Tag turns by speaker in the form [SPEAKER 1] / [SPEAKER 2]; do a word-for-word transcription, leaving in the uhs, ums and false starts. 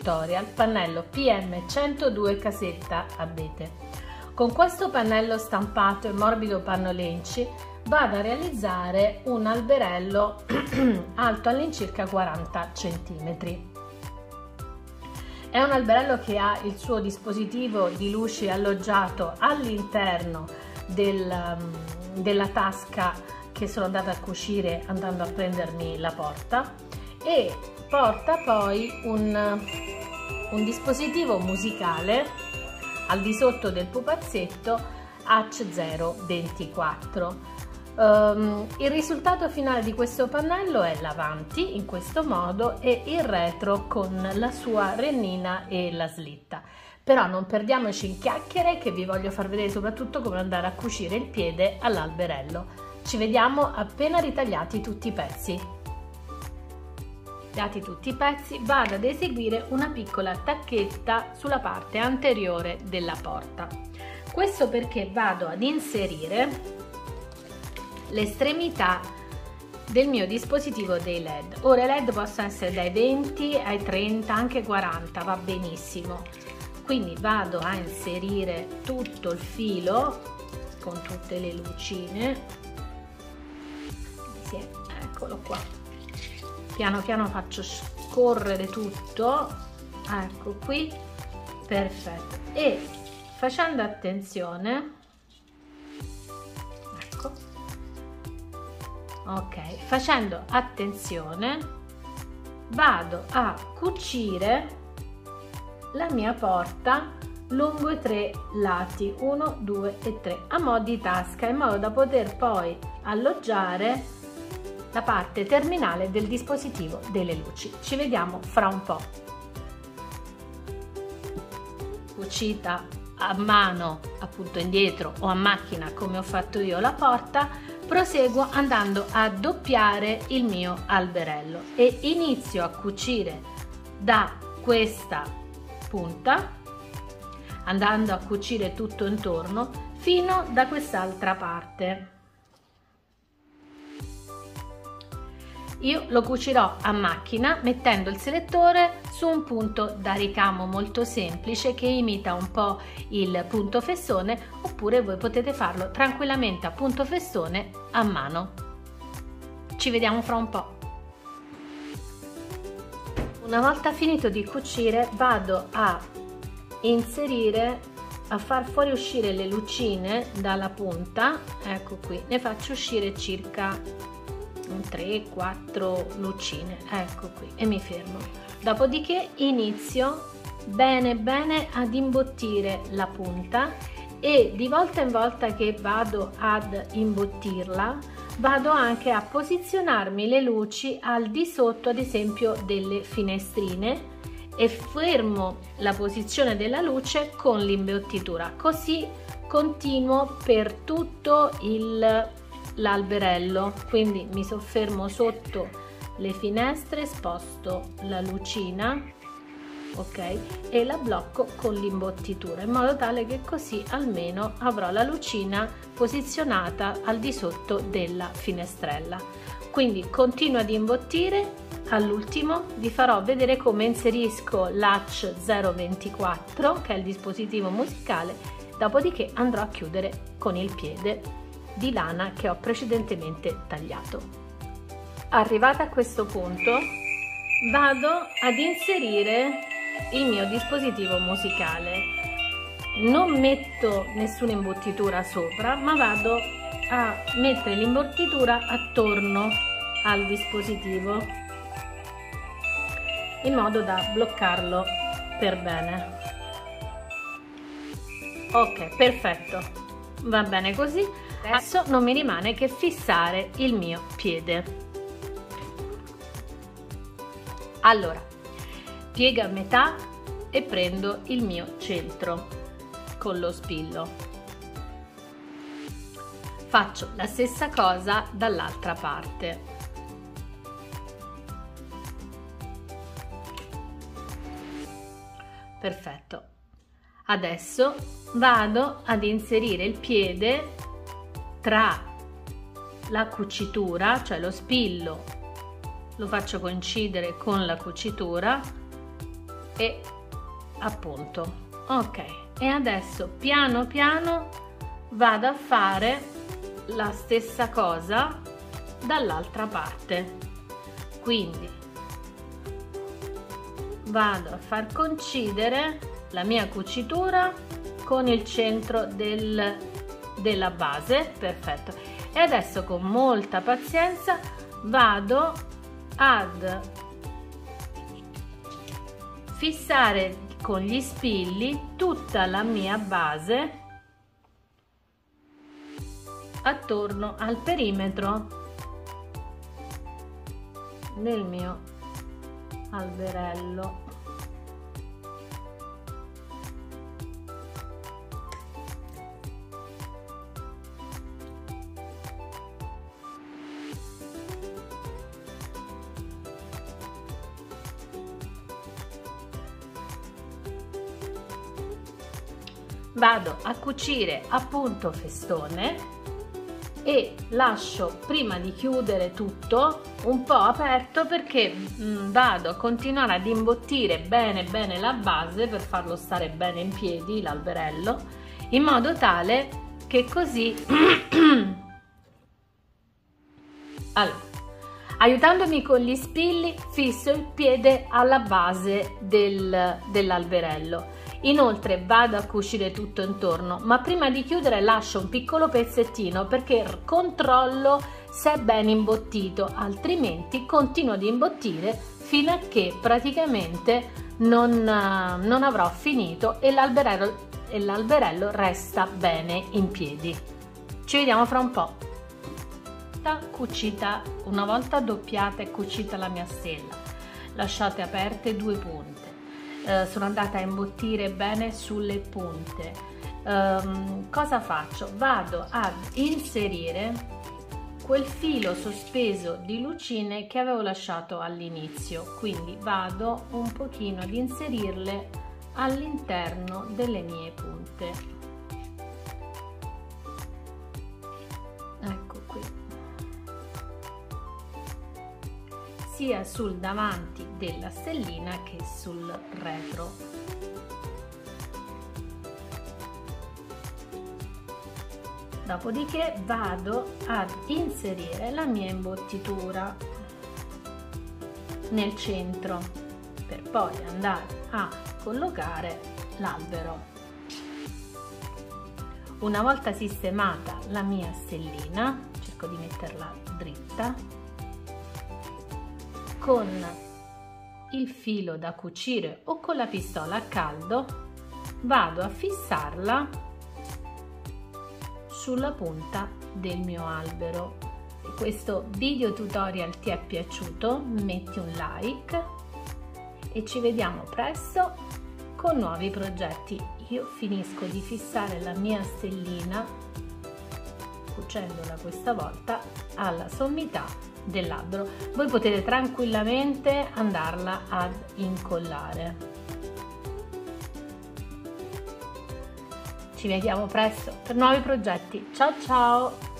[SPEAKER 1] tutorial pannello P M centodue casetta abete. Con questo pannello stampato e morbido pannolenci vado a realizzare un alberello alto all'incirca quaranta centimetri. È un alberello che ha il suo dispositivo di luci alloggiato all'interno del, della tasca che sono andata a cucire andando a prendermi la porta, e porta poi un, un dispositivo musicale al di sotto del pupazzetto H zero ventiquattro. Um, il risultato finale di questo pannello è l'avanti in questo modo e il retro con la sua rennina e la slitta. Però non perdiamoci in chiacchiere, che vi voglio far vedere soprattutto come andare a cucire il piede all'alberello. Ci vediamo appena ritagliati tutti i pezzi. Tagliati tutti i pezzi, vado ad eseguire una piccola tacchetta sulla parte anteriore della porta. Questo perché vado ad inserire l'estremità del mio dispositivo dei led. Ora i led possono essere dai venti ai trenta, anche quaranta, va benissimo. Quindi vado a inserire tutto il filo con tutte le lucine. Sì, eccolo qua. Piano piano faccio scorrere tutto. Ecco qui, perfetto. E facendo attenzione, ecco, ok, facendo attenzione vado a cucire la mia porta lungo i tre lati, uno, due e tre, a mo' di tasca, in modo da poter poi alloggiare la parte terminale del dispositivo delle luci. Ci vediamo fra un po'. Cucita a mano, appunto indietro, o a macchina come ho fatto io la porta, proseguo andando a doppiare il mio alberello e inizio a cucire da questa punta, andando a cucire tutto intorno fino da quest'altra parte. Io lo cucirò a macchina mettendo il selettore su un punto da ricamo molto semplice che imita un po' il punto fessone, oppure voi potete farlo tranquillamente a punto fessone a mano. Ci vediamo fra un po'. Una volta finito di cucire vado a inserire, a far fuoriuscire le lucine dalla punta. Ecco qui, ne faccio uscire circa tre quattro lucine, ecco qui, e mi fermo. Dopodiché inizio bene bene ad imbottire la punta, e di volta in volta che vado ad imbottirla vado anche a posizionarmi le luci al di sotto, ad esempio, delle finestrine, e fermo la posizione della luce con l'imbottitura, così continuo per tutto il l'alberello. Quindi mi soffermo sotto le finestre, sposto la lucina, ok, e la blocco con l'imbottitura, in modo tale che così almeno avrò la lucina posizionata al di sotto della finestrella. Quindi continuo ad imbottire. All'ultimo vi farò vedere come inserisco l'H zero ventiquattro, che è il dispositivo musicale, dopodiché andrò a chiudere con il piede di lana che ho precedentemente tagliato. Arrivata a questo punto vado ad inserire il mio dispositivo musicale. Non metto nessuna imbottitura sopra, ma vado a mettere l'imbottitura attorno al dispositivo in modo da bloccarlo per bene. Ok, perfetto, va bene così. Adesso non mi rimane che fissare il mio piede. Allora, piego a metà e prendo il mio centro con lo spillo. Faccio la stessa cosa dall'altra parte. Perfetto. Adesso vado ad inserire il piede tra la cucitura, cioè lo spillo lo faccio coincidere con la cucitura, e appunto. Ok, e adesso piano piano vado a fare la stessa cosa dall'altra parte, quindi vado a far coincidere la mia cucitura con il centro del, della base. Perfetto. E adesso con molta pazienza vado ad fissare con gli spilli tutta la mia base attorno al perimetro del mio alberello. Vado a cucire appunto festone e lascio, prima di chiudere tutto, un po' aperto perché mh, vado a continuare ad imbottire bene bene la base per farlo stare bene in piedi, l'alberello, in modo tale che così allora, aiutandomi con gli spilli fisso il piede alla base del, dell'alberello. Inoltre vado a cucire tutto intorno, ma prima di chiudere lascio un piccolo pezzettino perché controllo se è ben imbottito, altrimenti continuo ad imbottire fino a che praticamente non, non avrò finito e l'alberello e l'alberello resta bene in piedi. Ci vediamo fra un po'. Cucita, una volta doppiata e cucita la mia stella, lasciate aperte due punte. Uh, sono andata a imbottire bene sulle punte. Um, cosa faccio? Vado ad inserire quel filo sospeso di lucine che avevo lasciato all'inizio, quindi vado un pochino ad inserirle all'interno delle mie punte. Ecco qui, sia sul davanti della stellina che sul retro. Dopodiché vado ad inserire la mia imbottitura nel centro per poi andare a collocare l'albero. Una volta sistemata la mia stellina, cerco di metterla dritta, con il filo da cucire o con la pistola a caldo vado a fissarla sulla punta del mio albero. Se questo video tutorial ti è piaciuto, metti un like e ci vediamo presto con nuovi progetti. Io finisco di fissare la mia stellina cucendola questa volta alla sommità dell'albero. Voi potete tranquillamente andarla ad incollare. Ci vediamo presto per nuovi progetti. Ciao ciao!